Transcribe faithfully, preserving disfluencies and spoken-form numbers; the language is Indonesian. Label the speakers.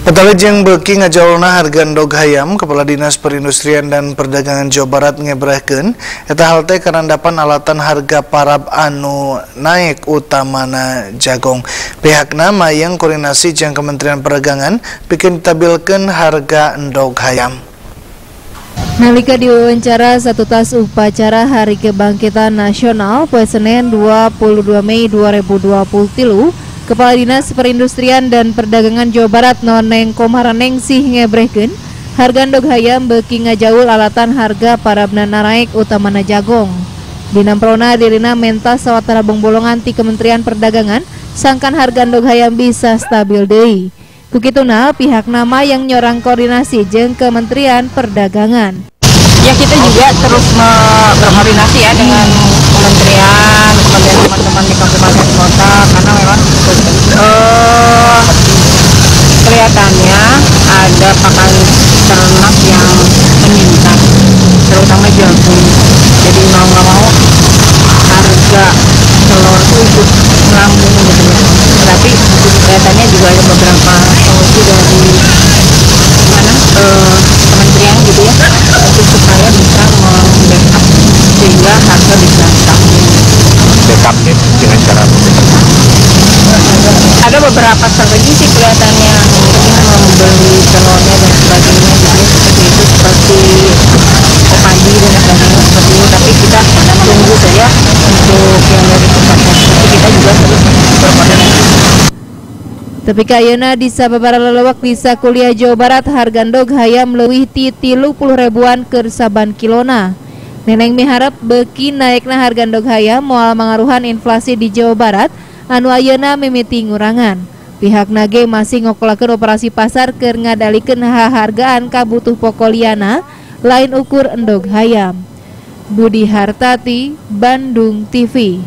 Speaker 1: Petalejeng beuki ngajawolna harga endog hayam. Kepala Dinas Perindustrian dan Perdagangan Jawa Barat ngebrahkeun eta hal teh karandapan alatan harga parab anu naik utamana jagong. Pihakna mayang koordinasi jeung Kementerian Perdagangan pikeun ditabilkeun harga endog hayam.
Speaker 2: Nalika diwawancara satu tas upacara Hari Kebangkitan Nasional poe Senin dua puluh dua Mei dua ribu dua puluh tilu, Kepala Dinas Perindustrian dan Perdagangan Jawa Barat Noneng Komaranengsi ngebrehkeun harga endog hayam beuki ngajaul alatan harga parabna naik utamana jagong. Dina prona dirina mentas sawatara bolongan ti Kementerian Perdagangan sangkan harga endog hayam bisa stabil deui. Kukituna pihak nama yang nyorang koordinasi jeung Kementerian Perdagangan.
Speaker 3: Ya, kita juga terus berkoordinasi ya dengan kementerian, kemudian teman-teman di kabupaten kota, karena memang uh, kelihatannya ada pakan ternak yang meningkat, terutama jagung. Jadi mau nggak mau harga telur itu ikut melambung gitu ya. Tapi kelihatannya juga ada beberapa solusi dari mana uh, kementerian gitu ya, untuk supaya bisa membackup sehingga harga bisa stabil.
Speaker 4: Backupnya dengan cara
Speaker 3: ada beberapa strategi sih kelihatannya, mungkin membeli telurnya dan sebagainya gitu ya, seperti itu, seperti padi dan sebagainya seperti itu. Tapi kita tunggu saja untuk yang dari pusatnya. Tapi kita juga terus berkoordinasi.
Speaker 2: Tapi kayana di sababaraha lelewak di sakuliah Jawa Barat harga endog hayam leuwih ti tilu puluh ribuan keur saban kilona. Neneng miharep beuki naikna harga endog hayam moal mangaruhan inflasi di Jawa Barat anu ayeuna mimiti ngurangan. Pihakna ge masih ngokolakeun operasi pasar keur ngadalikeun hahargaan kabutuh pokok liana lain ukur endog hayam. Budi Hartati, Bandung T V.